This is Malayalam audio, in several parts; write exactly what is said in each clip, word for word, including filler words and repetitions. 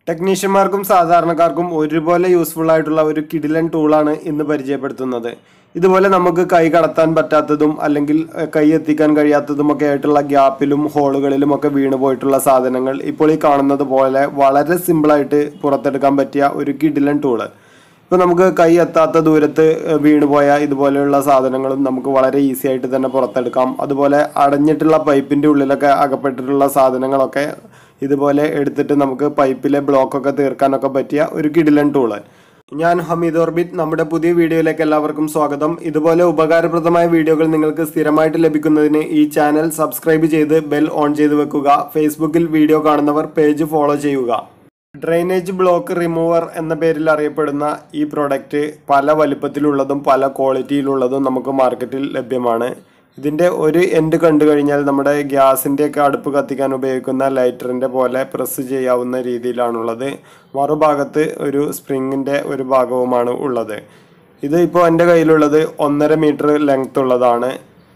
ടെക്നീഷ്യന്മാർക്കും സാധാരണക്കാർക്കും ഒരുപോലെ യൂസ്ഫുൾ ആയിട്ടുള്ള ഒരു കിടിലൻ ടൂളാണ് ഇന്ന് പരിചയപ്പെടുത്തുന്നത്. ഇതുപോലെ നമുക്ക് കൈ കടത്താൻ പറ്റാത്തതും അല്ലെങ്കിൽ കൈ എത്തിക്കാൻ കഴിയാത്തതും ഒക്കെ ആയിട്ടുള്ള ഗ്യാപ്പിലും ഹോളുകളിലും ഒക്കെ വീണു പോയിട്ടുള്ള സാധനങ്ങൾ ഇപ്പോൾ ഈ കാണുന്നത് പോലെ വളരെ സിമ്പിളായിട്ട് പുറത്തെടുക്കാൻ പറ്റിയ ഒരു കിടിലൻ ടൂള്. ഇപ്പോൾ നമുക്ക് കൈ എത്താത്ത ദൂരത്ത് വീണുപോയ ഇതുപോലെയുള്ള സാധനങ്ങളും നമുക്ക് വളരെ ഈസി ആയിട്ട് തന്നെ പുറത്തെടുക്കാം. അതുപോലെ അടഞ്ഞിട്ടുള്ള പൈപ്പിൻ്റെ ഉള്ളിലൊക്കെ അകപ്പെട്ടിട്ടുള്ള സാധനങ്ങളൊക്കെ ഇതുപോലെ എടുത്തിട്ട് നമുക്ക് പൈപ്പിലെ ബ്ലോക്കൊക്കെ തീർക്കാനൊക്കെ പറ്റിയ ഒരു കിടിലൻ ടൂള്. ഞാൻ ഹമീദ് ഓർബിറ്റ്. നമ്മുടെ പുതിയ വീഡിയോയിലേക്ക് എല്ലാവർക്കും സ്വാഗതം. ഇതുപോലെ ഉപകാരപ്രദമായ വീഡിയോകൾ നിങ്ങൾക്ക് സ്ഥിരമായിട്ട് ലഭിക്കുന്നതിന് ഈ ചാനൽ സബ്സ്ക്രൈബ് ചെയ്ത് ബെൽ ഓൺ ചെയ്ത് വെക്കുക. ഫേസ്ബുക്കിൽ വീഡിയോ കാണുന്നവർ പേജ് ഫോളോ ചെയ്യുക. ഡ്രെയിനേജ് ബ്ലോക്ക് റിമൂവർ എന്ന പേരിൽ അറിയപ്പെടുന്ന ഈ പ്രോഡക്റ്റ് പല വലിപ്പത്തിലുള്ളതും പല ക്വാളിറ്റിയിലുള്ളതും നമുക്ക് മാർക്കറ്റിൽ ലഭ്യമാണ്. ഇതിൻ്റെ ഒരു എൻഡ് കണ്ടു കഴിഞ്ഞാൽ നമ്മുടെ ഗ്യാസിൻ്റെയൊക്കെ അടുപ്പ് കത്തിക്കാൻ ഉപയോഗിക്കുന്ന ലൈറ്ററിൻ്റെ പോലെ പ്രസ് ചെയ്യാവുന്ന രീതിയിലാണുള്ളത്. മറുഭാഗത്ത് ഒരു സ്പ്രിങ്ങിൻ്റെ ഒരു ഭാഗവുമാണ് ഉള്ളത്. ഇത് ഇപ്പോൾ എൻ്റെ കയ്യിലുള്ളത് ഒന്നര മീറ്റർ ലെങ്ത് ഉള്ളതാണ്.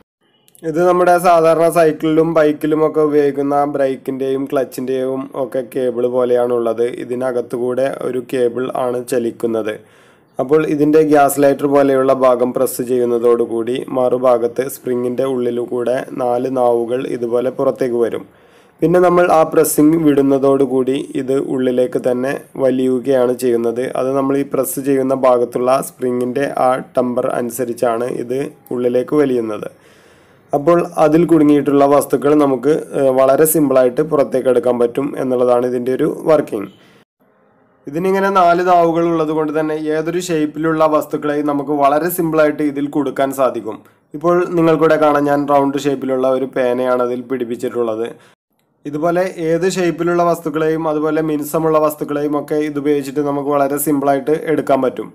ഇത് നമ്മുടെ സാധാരണ സൈക്കിളിലും ബൈക്കിലും ഒക്കെ ഉപയോഗിക്കുന്ന ബ്രേക്കിൻ്റെയും ക്ലച്ചിൻ്റെയും ഒക്കെ കേബിൾ പോലെയാണുള്ളത്. ഇതിനകത്തുകൂടെ ഒരു കേബിൾ ആണ് ചലിക്കുന്നത്. അപ്പോൾ ഇതിൻ്റെ ഗ്യാസ് ലൈറ്റർ പോലെയുള്ള ഭാഗം പ്രസ് ചെയ്യുന്നതോടുകൂടി മറുഭാഗത്ത് സ്പ്രിങ്ങിൻ്റെ ഉള്ളിലൂടെ നാല് നാവുകൾ ഇതുപോലെ പുറത്തേക്ക് വരും. പിന്നെ നമ്മൾ ആ പ്രസ്സിങ് വിടുന്നതോടുകൂടി ഇത് ഉള്ളിലേക്ക് തന്നെ വലിയുകയാണ് ചെയ്യുന്നത്. അത് നമ്മൾ ഈ പ്രസ് ചെയ്യുന്ന ഭാഗത്തുള്ള സ്പ്രിങ്ങിൻ്റെ ആ ടെമ്പർ അനുസരിച്ചാണ് ഇത് ഉള്ളിലേക്ക് വലിയുന്നത്. അപ്പോൾ അതിൽ കുടുങ്ങിയിട്ടുള്ള വസ്തുക്കൾ നമുക്ക് വളരെ സിമ്പിളായിട്ട് പുറത്തേക്ക് എടുക്കാൻ പറ്റും എന്നുള്ളതാണ് ഇതിൻ്റെ ഒരു വർക്കിംഗ്. ഇതിനിങ്ങനെ നാല് നാവുകൾ ഉള്ളത് കൊണ്ട് തന്നെ ഏതൊരു ഷേപ്പിലുള്ള വസ്തുക്കളെയും നമുക്ക് വളരെ സിമ്പിളായിട്ട് ഇതിൽ കൊടുക്കാൻ സാധിക്കും. ഇപ്പോൾ നിങ്ങൾക്കൂടെ കാണാൻ ഞാൻ റൗണ്ട് ഷേപ്പിലുള്ള ഒരു പേനയാണ് അതിൽ പിടിപ്പിച്ചിട്ടുള്ളത്. ഇതുപോലെ ഏത് ഷേപ്പിലുള്ള വസ്തുക്കളെയും അതുപോലെ മിനുസമുള്ള വസ്തുക്കളെയും ഒക്കെ ഇതുപയോഗിച്ചിട്ട് നമുക്ക് വളരെ സിമ്പിളായിട്ട് എടുക്കാൻ പറ്റും.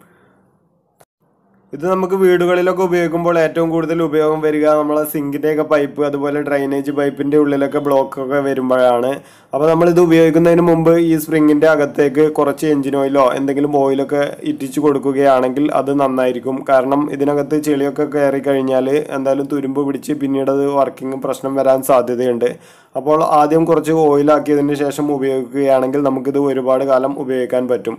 ഇത് നമുക്ക് വീടുകളിലൊക്കെ ഉപയോഗിക്കുമ്പോൾ ഏറ്റവും കൂടുതൽ ഉപയോഗം വരിക നമ്മളെ സിങ്കിൻ്റെയൊക്കെ പൈപ്പ് അതുപോലെ ഡ്രൈനേജ് പൈപ്പിൻ്റെ ഉള്ളിലൊക്കെ ബ്ലോക്കൊക്കെ വരുമ്പോഴാണ്. അപ്പോൾ നമ്മളിത് ഉപയോഗിക്കുന്നതിന് മുമ്പ് ഈ സ്പ്രിങ്ങിൻ്റെ അകത്തേക്ക് കുറച്ച് എഞ്ചിൻ ഓയിലോ എന്തെങ്കിലും ഓയിലൊക്കെ ഇറ്റിച്ച് കൊടുക്കുകയാണെങ്കിൽ അത് നന്നായിരിക്കും. കാരണം ഇതിനകത്ത് ചെളിയൊക്കെ കയറി കഴിഞ്ഞാൽ എന്തായാലും തുരുമ്പ് പിടിച്ച് പിന്നീട് അത് വർക്കിംഗ് പ്രശ്നം വരാൻ സാധ്യതയുണ്ട്. അപ്പോൾ ആദ്യം കുറച്ച് ഓയിലാക്കിയതിന് ശേഷം ഉപയോഗിക്കുകയാണെങ്കിൽ നമുക്കിത് ഒരുപാട് കാലം ഉപയോഗിക്കാൻ പറ്റും.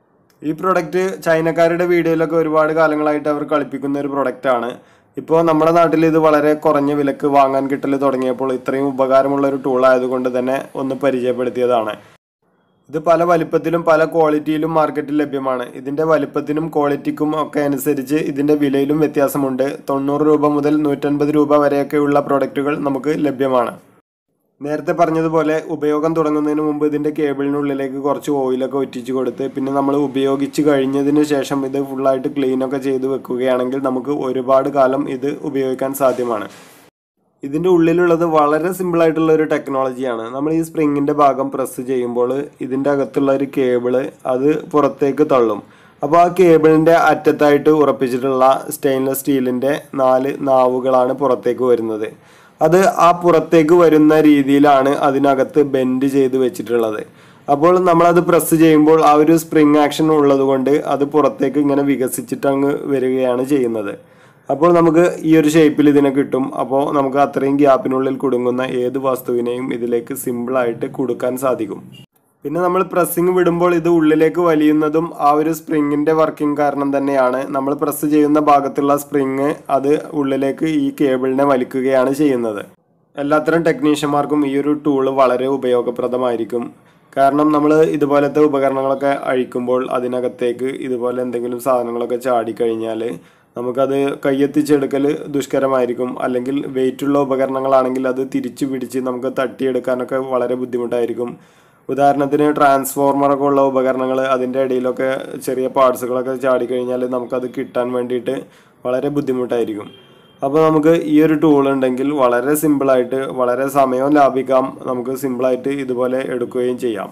ഈ പ്രൊഡക്റ്റ് ചൈനക്കാരുടെ വീഡിയോയിലൊക്കെ ഒരുപാട് കാലങ്ങളായിട്ട് അവർ കളിപ്പിക്കുന്ന ഒരു പ്രൊഡക്റ്റാണ്. ഇപ്പോൾ നമ്മുടെ നാട്ടിൽ ഇത് വളരെ കുറഞ്ഞ വിലക്ക് വാങ്ങാൻ കിട്ടൽ തുടങ്ങിയപ്പോൾ ഇത്രയും ഉപകാരമുള്ള ഒരു ടൂൾ ആയതുകൊണ്ട് തന്നെ ഒന്ന് പരിചയപ്പെടുത്തിയതാണ്. ഇത് പല വലിപ്പത്തിലും പല ക്വാളിറ്റിയിലും മാർക്കറ്റിൽ ലഭ്യമാണ്. ഇതിൻ്റെ വലിപ്പത്തിനും ക്വാളിറ്റിക്കും ഒക്കെ അനുസരിച്ച് ഇതിൻ്റെ വിലയിലും വ്യത്യാസമുണ്ട്. തൊണ്ണൂറ് രൂപ മുതൽ നൂറ്റൻപത് രൂപ വരെയൊക്കെയുള്ള പ്രൊഡക്റ്റുകൾ നമുക്ക് ലഭ്യമാണ്. നേരത്തെ പറഞ്ഞതുപോലെ ഉപയോഗം തുടങ്ങുന്നതിന് മുമ്പ് ഇതിൻ്റെ കേബിളിനുള്ളിലേക്ക് കുറച്ച് ഓയിലൊക്കെ ഒറ്റിച്ച് കൊടുത്ത് പിന്നെ നമ്മൾ ഉപയോഗിച്ച് കഴിഞ്ഞതിന് ശേഷം ഇത് ഫുള്ളായിട്ട് ക്ലീനൊക്കെ ചെയ്ത് വെക്കുകയാണെങ്കിൽ നമുക്ക് ഒരുപാട് കാലം ഇത് ഉപയോഗിക്കാൻ സാധ്യമാണ്. ഇതിൻ്റെ ഉള്ളിലുള്ളത് വളരെ സിമ്പിളായിട്ടുള്ള ഒരു ടെക്നോളജിയാണ്. നമ്മൾ ഈ സ്പ്രിങ്ങിൻ്റെ ഭാഗം പ്രസ് ചെയ്യുമ്പോൾ ഇതിൻ്റെ അകത്തുള്ള ഒരു കേബിള് അത് പുറത്തേക്ക് തള്ളും. അപ്പോൾ ആ കേബിളിൻ്റെ അറ്റത്തായിട്ട് ഉറപ്പിച്ചിട്ടുള്ള സ്റ്റെയിൻലെസ് സ്റ്റീലിൻ്റെ നാല് നാവുകളാണ് പുറത്തേക്ക് വരുന്നത്. അത് ആ പുറത്തേക്ക് വരുന്ന രീതിയിലാണ് അതിനകത്ത് ബെൻഡ് ചെയ്ത് വെച്ചിട്ടുള്ളത്. അപ്പോൾ നമ്മളത് പ്രസ് ചെയ്യുമ്പോൾ ആ ഒരു സ്പ്രിങ് ആക്ഷൻ ഉള്ളത് കൊണ്ട് അത് പുറത്തേക്ക് ഇങ്ങനെ വികസിച്ചിട്ട് അങ്ങ് വരികയാണ് ചെയ്യുന്നത്. അപ്പോൾ നമുക്ക് ഈ ഒരു ഷേപ്പിൽ ഇതിനെ കിട്ടും. അപ്പോൾ നമുക്ക് അത്രയും ഗ്യാപ്പിനുള്ളിൽ കുടുങ്ങുന്ന ഏത് വസ്തുവിനെയും ഇതിലേക്ക് സിമ്പിളായിട്ട് കൊടുക്കാൻ സാധിക്കും. പിന്നെ നമ്മൾ പ്രസ്സിങ് വിടുമ്പോൾ ഇത് ഉള്ളിലേക്ക് വലിയുന്നതും ആ ഒരു സ്പ്രിങ്ങിൻ്റെ വർക്കിംഗ് കാരണം തന്നെയാണ്. നമ്മൾ പ്രസ് ചെയ്യുന്ന ഭാഗത്തുള്ള സ്പ്രിങ് അത് ഉള്ളിലേക്ക് ഈ കേബിളിനെ വലിക്കുകയാണ് ചെയ്യുന്നത്. എല്ലാത്തരം ടെക്നീഷ്യന്മാർക്കും ഈ ഒരു ടൂള് വളരെ ഉപയോഗപ്രദമായിരിക്കും. കാരണം നമ്മൾ ഇതുപോലത്തെ ഉപകരണങ്ങളൊക്കെ അഴിക്കുമ്പോൾ അതിനകത്തേക്ക് ഇതുപോലെ എന്തെങ്കിലും സാധനങ്ങളൊക്കെ ചാടിക്കഴിഞ്ഞാൽ നമുക്കത് കയ്യെത്തിച്ചെടുക്കൽ ദുഷ്കരമായിരിക്കും. അല്ലെങ്കിൽ വെയിറ്റുള്ള ഉപകരണങ്ങളാണെങ്കിൽ അത് തിരിച്ചു പിടിച്ച് നമുക്ക് തട്ടിയെടുക്കാനൊക്കെ വളരെ ബുദ്ധിമുട്ടായിരിക്കും. ഉദാഹരണത്തിന് ട്രാൻസ്ഫോർമറൊക്കെ ഉള്ള ഉപകരണങ്ങൾ അതിൻ്റെ ഇടയിലൊക്കെ ചെറിയ പാർട്സുകളൊക്കെ ചാടിക്കഴിഞ്ഞാൽ നമുക്കത് കിട്ടാൻ വേണ്ടിയിട്ട് വളരെ ബുദ്ധിമുട്ടായിരിക്കും. അപ്പോൾ നമുക്ക് ഈ ഒരു ടൂൾ ഉണ്ടെങ്കിൽ വളരെ സിമ്പിളായിട്ട് വളരെ സമയവും ലാഭിക്കാം. നമുക്ക് സിമ്പിളായിട്ട് ഇതുപോലെ എടുക്കുകയും ചെയ്യാം.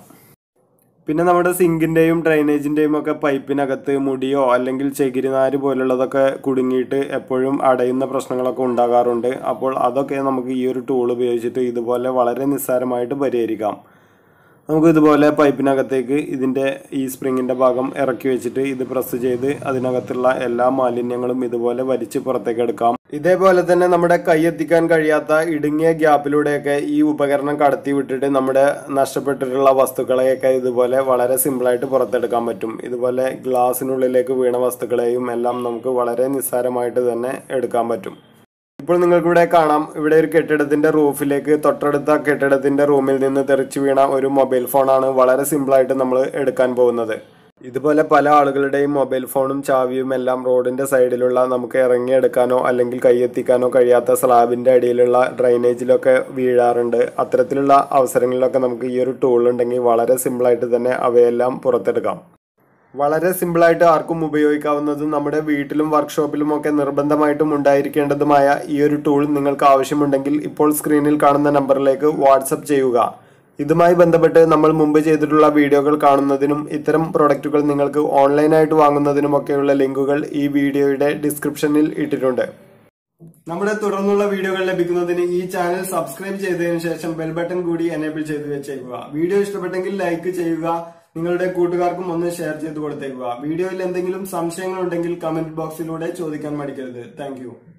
പിന്നെ നമ്മുടെ സിങ്കിൻ്റെയും ഡ്രൈനേജിൻ്റെയും ഒക്കെ പൈപ്പിനകത്ത് മുടിയോ അല്ലെങ്കിൽ ചകിരിനാര് പോലുള്ളതൊക്കെ കുടുങ്ങിയിട്ട് എപ്പോഴും അടയുന്ന പ്രശ്നങ്ങളൊക്കെ ഉണ്ടാകാറുണ്ട്. അപ്പോൾ അതൊക്കെ നമുക്ക് ഈ ഒരു ടൂൾ ഉപയോഗിച്ചിട്ട് ഇതുപോലെ വളരെ നിസ്സാരമായിട്ട് പരിഹരിക്കാം. നമുക്ക് ഇതുപോലെ പൈപ്പിനകത്തേക്ക് ഇതിൻ്റെ ഈ സ്പ്രിങ്ങിൻ്റെ ഭാഗം ഇറക്കി വെച്ചിട്ട് ഇത് പ്രസ് ചെയ്ത് അതിനകത്തുള്ള എല്ലാ മാലിന്യങ്ങളും ഇതുപോലെ വലിച്ച് പുറത്തേക്ക് എടുക്കാം. ഇതേപോലെ തന്നെ നമ്മുടെ കൈയെത്തിക്കാൻ കഴിയാത്ത ഇടുങ്ങിയ ഗ്യാപ്പിലൂടെയൊക്കെ ഈ ഉപകരണം കടത്തി വിട്ടിട്ട് നമ്മുടെ നഷ്ടപ്പെട്ടിട്ടുള്ള വസ്തുക്കളെയൊക്കെ ഇതുപോലെ വളരെ സിമ്പിളായിട്ട് പുറത്തെടുക്കാൻ പറ്റും. ഇതുപോലെ ഗ്ലാസിനുള്ളിലേക്ക് വീണ വസ്തുക്കളെയും എല്ലാം നമുക്ക് വളരെ നിസ്സാരമായിട്ട് തന്നെ എടുക്കാൻ പറ്റും. ഇപ്പോൾ നിങ്ങൾക്കിവിടെ കാണാം, ഇവിടെ ഒരു കെട്ടിടത്തിന്റെ റൂഫിലേക്ക് തൊട്ടടുത്ത കെട്ടിടത്തിന്റെ റൂമിൽ നിന്ന് തെറിച്ചു വീണ ഒരു മൊബൈൽ ഫോണാണ് വളരെ സിമ്പിളായിട്ട് നമ്മൾ എടുക്കാൻ പോകുന്നത്. ഇതുപോലെ പല ആളുകളുടെയും മൊബൈൽ ഫോണും ചാവിയും എല്ലാം റോഡിന്റെ സൈഡിലുള്ള നമുക്ക് ഇറങ്ങിയെടുക്കാനോ അല്ലെങ്കിൽ കൈയെത്തിക്കാനോ കഴിയാത്ത സ്ലാബിന്റെ അടിയിലുള്ള ഡ്രൈനേജിലൊക്കെ വീഴാറുണ്ട്. അത്തരത്തിലുള്ള അവസരങ്ങളിലൊക്കെ നമുക്ക് ഈ ഒരു ടൂൾ ഉണ്ടെങ്കിൽ വളരെ സിമ്പിളായിട്ട് തന്നെ അവയെല്ലാം പുറത്തെടുക്കാം. വളരെ സിമ്പിളായിട്ട് ആർക്കും ഉപയോഗിക്കാവുന്നതും നമ്മുടെ വീട്ടിലും വർക്ക്ഷോപ്പിലും ഒക്കെ നിർബന്ധമായിട്ടും ഉണ്ടായിരിക്കേണ്ടതുമായ ഈ ഒരു ടൂൾ നിങ്ങൾക്ക് ആവശ്യമുണ്ടെങ്കിൽ ഇപ്പോൾ സ്ക്രീനിൽ കാണുന്ന നമ്പറിലേക്ക് വാട്സപ്പ് ചെയ്യുക. ഇതുമായി ബന്ധപ്പെട്ട് നമ്മൾ മുമ്പ് ചെയ്തിട്ടുള്ള വീഡിയോകൾ കാണുന്നതിനും ഇത്തരം പ്രൊഡക്റ്റുകൾ നിങ്ങൾക്ക് ഓൺലൈനായിട്ട് വാങ്ങുന്നതിനുമൊക്കെയുള്ള ലിങ്കുകൾ ഈ വീഡിയോയുടെ ഡിസ്ക്രിപ്ഷനിൽ ഇട്ടിട്ടുണ്ട്. നമ്മുടെ തുടർന്നുള്ള വീഡിയോകൾ ലഭിക്കുന്നതിന് ഈ ചാനൽ സബ്സ്ക്രൈബ് ചെയ്തതിനു ശേഷം ബെൽ ബട്ടൺ കൂടി എനേബിൾ ചെയ്ത് വെച്ചേക്കുക. വീഡിയോ ഇഷ്ടപ്പെട്ടെങ്കിൽ ലൈക്ക് ചെയ്യുക. നിങ്ങളുടെ കൂട്ടുകാർക്കും ഒന്ന് ഷെയർ ചെയ്ത് കൊടുത്തേക്കുക. വീഡിയോയിൽ എന്തെങ്കിലും സംശയങ്ങൾ ഉണ്ടെങ്കിൽ കമന്റ് ബോക്സിലൂടെ ചോദിക്കാൻ മടിക്കരുത്. താങ്ക്